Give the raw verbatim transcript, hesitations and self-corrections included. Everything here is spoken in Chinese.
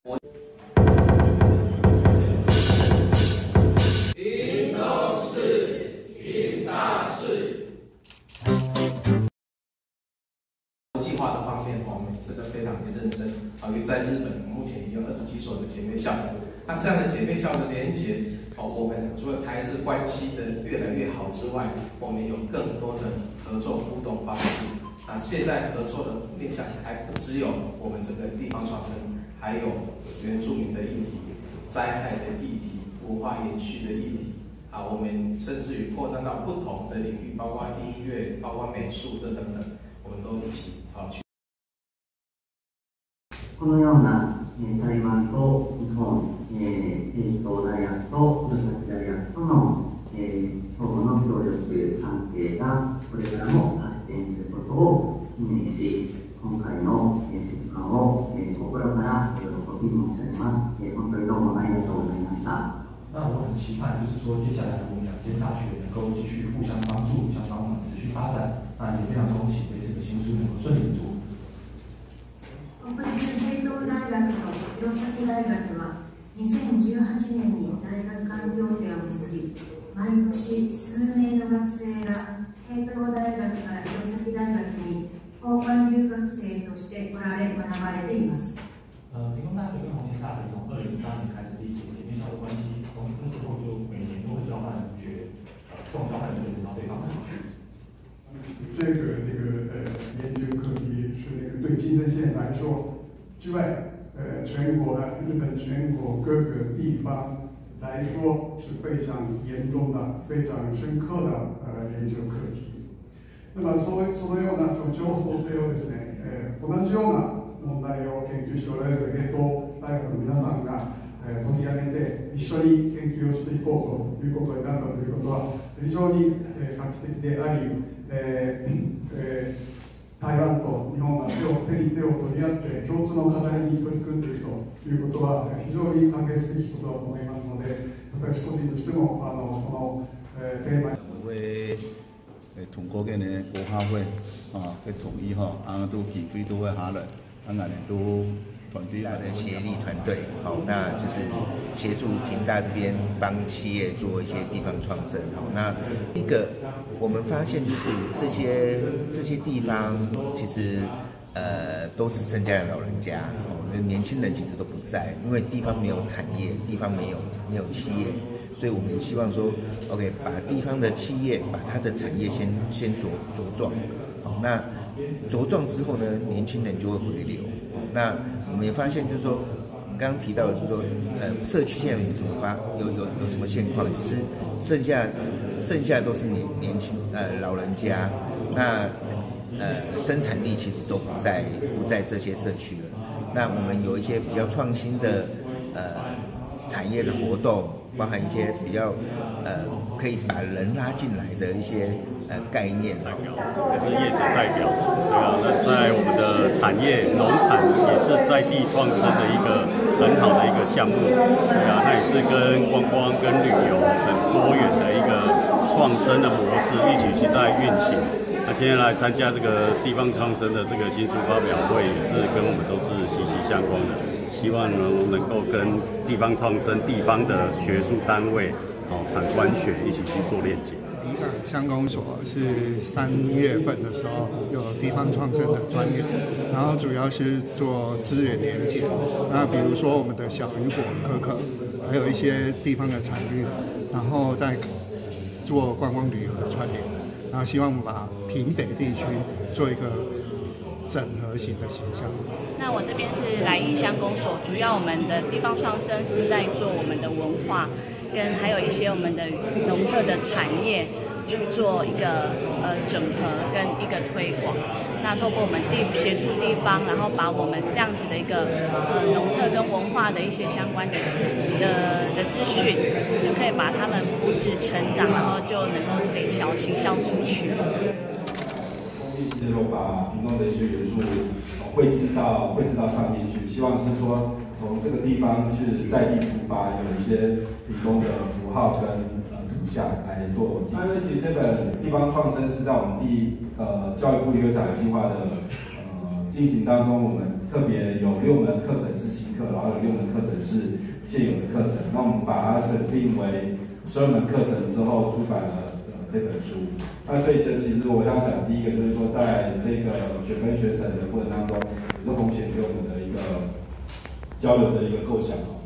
屏东市屏大市。国际化的方面，我们真的非常的认真啊，因为在日本目前已经有二十几所的姐妹校，那这样的姐妹校的连结，哦，我们除了台日关系的越来越好之外，我们有更多的合作互动方式。那现在合作的面向还不只有我们整个地方创生，还有原住民的议题、灾害的议题、文化延续的议题。啊，我们甚至于扩展到不同的领域，包括音乐、包括美术这等等，我们都一起啊去。 このような台湾と日本、えー、東大学と長崎大学との、えー、相互の協力関係がこれからも発展することを記念し、今回の出版を、えー、心から喜び申し上げます。えー、本当にどうもありがとうございました。 那我很期盼，就是说接下来我们两间大学能够继续互相帮助，相帮忙，持续发展。那也非常恭喜这次的新书能够顺利的做。 国立平等大学と弘前大学はにせんじゅうはちねんに大学間協定を結び、毎年数名の学生が平等大学から弘前大学に交換留学生として来られ学ばれています。 呃，屏东大学跟弘前大学从二零一八年开始缔结姐妹校的关系，从那时候就每年都会交换同学，呃，这种交换就到对方那里去。 这个那个呃研究课题是那个对金山县来说之外，呃全国的日本全国各个地方来说是非常严重的、非常深刻的呃研究課題。那么そそのようなその情報性をですね、えー、同じような問題を研究しておられる芸東大学の皆さんが、えー、取り上げて一緒に研究をしていこうということになったということは非常に、えー、画期的であり、えーえー、台湾と日本が手を手に手を取り合って共通の課題に取り組んでいるということは非常に歓迎すべきことだと思いますので、私個人としてもあのこの、えー、テーマに。 诶，通过嘅呢国合会啊，去统一吼，啊都起飞都会下来，啊那呢都团队的协力团队，好，那就是协助屏大这边帮企业做一些地方创生，好，那一个我们发现就是这些这些地方其实呃都是剩下的老人家，哦，年轻人其实都不在，因为地方没有产业，地方没有没有企业。所以我们希望说 ，OK， 把地方的企业，把它的产业先先茁茁壮，好，那茁壮之后呢，年轻人就会回流。那我们也发现，就是说，刚刚提到的，就是说，呃，社区现在有怎么发，有有有什么现况？其实剩下剩下都是年年轻呃老人家，那呃生产力其实都不在不在这些社区了。那我们有一些比较创新的呃产业的活动。包含一些比较呃可以把人拉进来的一些呃概念， 代表也是业者代表，对啊，那在我们的产业农产也是在地创生的一个很好的一个项目，对啊，它也是跟观光跟旅游很多元的一个创生的模式一起去在运行。那今天来参加这个地方创生的这个新书发表会，也是跟我们都是息息相关的。希望呢能够跟地方创生、地方的学术单位、哦产官学一起去做链接。 地方乡公所是三月份的时候有地方创生的专员，然后主要是做资源连结。那比如说我们的小渔果可可，还有一些地方的产业，然后再做观光旅游的串联。然后希望把屏北地区做一个整合型的形象。 那我这边是来义乡公所，主要我们的地方创生是在做我们的文化，跟还有一些我们的农特的产业去做一个呃整合跟一个推广。那透过我们地协助地方，然后把我们这样子的一个呃农特跟文化的一些相关的的的资讯，就可以把他们扶植成长，然后就能够给小行销出去。 是有把屏东的一些元素绘制到绘制到上面去，希望是说从这个地方是在地出发，有一些屏东的符号跟呃图像来做进行。因为其实这本地方创生是在我们第呃教育部留长计划的呃进行当中，我们特别有六门课程是新课，然后有六门课程是现有的课程。那我们把它整并为十二门课程之后，出版了呃这本书。那所以这其实我要讲的第一个就是说，在这个学分学程的过程当中，也是洪显给我们的一个交流的一个构想。